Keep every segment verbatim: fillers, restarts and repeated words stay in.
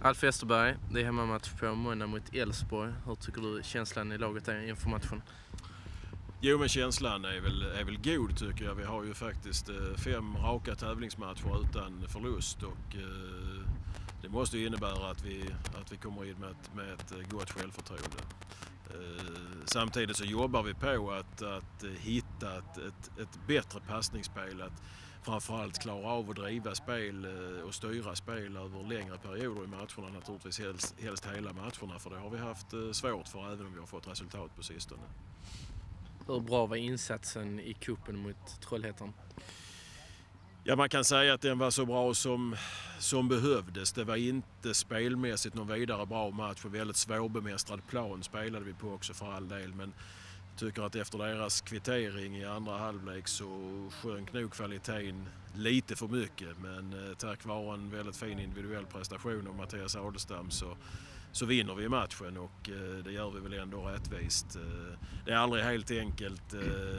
Alf Westerberg, det är hemmamatch på måndag mot Elfsborg. Hur tycker du känslan i laget är inför matchen? Jo, men känslan är väl, är väl god tycker jag. Vi har ju faktiskt fem raka tävlingsmatcher utan förlust och eh, det måste ju innebära att vi, att vi kommer in med ett, med ett gott självförtroende. Eh, samtidigt så jobbar vi på att, att hitta ett, ett, ett bättre passningsspel, att framförallt klara av att driva spel och styra spel över längre perioder i matcherna, naturligtvis helst, helst hela matcherna, för det har vi haft svårt för även om vi har fått resultat på sistone. Hur bra var insatsen i kuppen mot Trollhättan? Ja, man kan säga att den var så bra som, som behövdes. Det var inte spelmässigt någon vidare bra match. Och väldigt svårbemästrad plan spelade vi på också för all del. Men jag tycker att efter deras kvittering i andra halvlek så sjönk nog kvaliteten lite för mycket. Men tack vare en väldigt fin individuell prestation av Mattias Adelstam så, så vinner vi matchen och det gör vi väl ändå rättvist. Det är aldrig helt enkelt.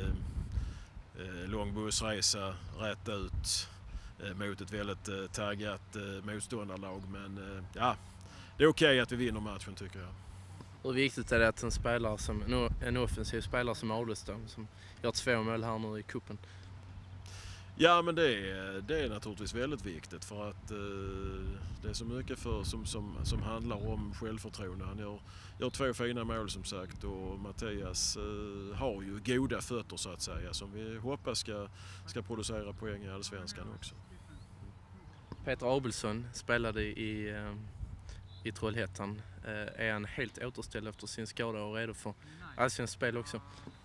Lång bussresa rätt ut mot ett väldigt taggat motståndarlag, men ja, det är okej att vi vinner matchen tycker jag. Hur viktigt är det att en spelare som en offensiv spelare som Adelstam som gör två mål här nu i kuppen? Ja, men det är, det är naturligtvis väldigt viktigt för att eh, det är så mycket för, som, som, som handlar om självförtroende. Han gör, gör två fina mål som sagt och Mattias eh, har ju goda fötter så att säga som vi hoppas ska, ska producera poäng i Allsvenskan också. Peter Abelsson spelade i, i Trollhättan. Är han helt återställd efter sin skada och redo för allsvenskt spel också?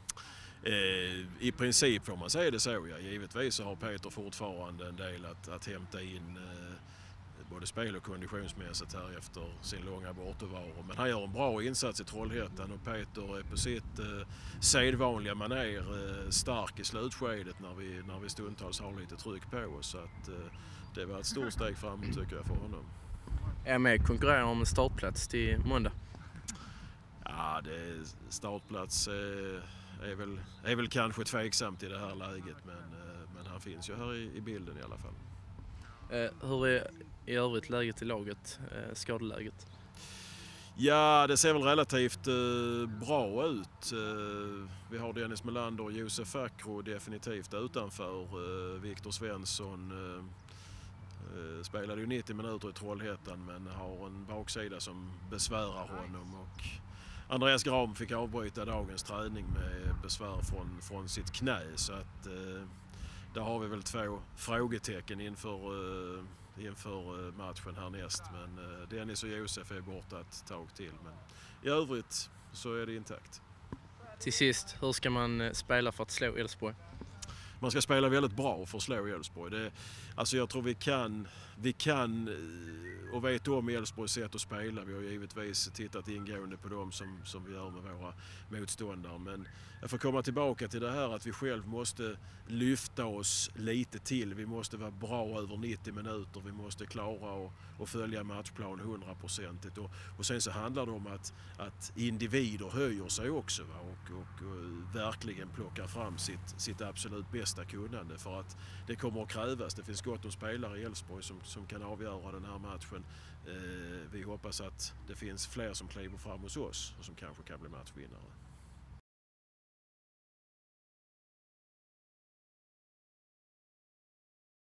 I princip får man säga det så, ja. Givetvis så har Peter fortfarande en del att, att hämta in eh, både spel- och konditionsmässigt här efter sin långa bortovaro. Men han gör en bra insats i Trollhättan och Peter är på sitt eh, sedvanliga manér eh, stark i slutskedet när vi, när vi stundtals har lite tryck på oss. Så att, eh, det var ett stort steg framåt tycker jag för honom. Är med konkurrerar om en startplats till måndag? Ja, det är startplats eh, är väl, är väl kanske tveksamt i det här läget, men, men han finns ju här i, i bilden i alla fall. Eh, hur är i övrigt läget i laget, eh, skadeläget? Ja, det ser väl relativt eh, bra ut. Eh, vi har Dennis Melander och Josef Akro definitivt utanför. Eh, Viktor Svensson eh, eh, spelade ju nittio minuter i Trollhättan men har en baksida som besvärar honom och Andreas Gram fick avbryta dagens träning med besvär från, från sitt knä, så att eh, där har vi väl två frågetecken inför, eh, inför eh, matchen härnäst. Men eh, Dennis och Josef är borta ett tag till, men i övrigt så är det intakt. Till sist, hur ska man spela för att slå Elfsborg? Man ska spela väldigt bra för att slå Elfsborg. Det, alltså jag tror vi kan, vi kan och vet om Elfsborgs sätt att spela. Vi har givetvis tittat ingående på dem som, som vi gör med våra motståndare. Men jag får komma tillbaka till det här att vi själv måste lyfta oss lite till. Vi måste vara bra över nittio minuter. Vi måste klara att, att följa matchplan hundraprocentigt. Och, och sen så handlar det om att, att individer höjer sig också, va? Och, och, och verkligen plockar fram sitt, sitt absolut bästa kunnande, för att det kommer att krävas. Det finns gott om spelare i Elfsborg som, som kan avgöra den här matchen. Eh, vi hoppas att det finns fler som kliver fram hos oss och som kanske kan bli matchvinnare.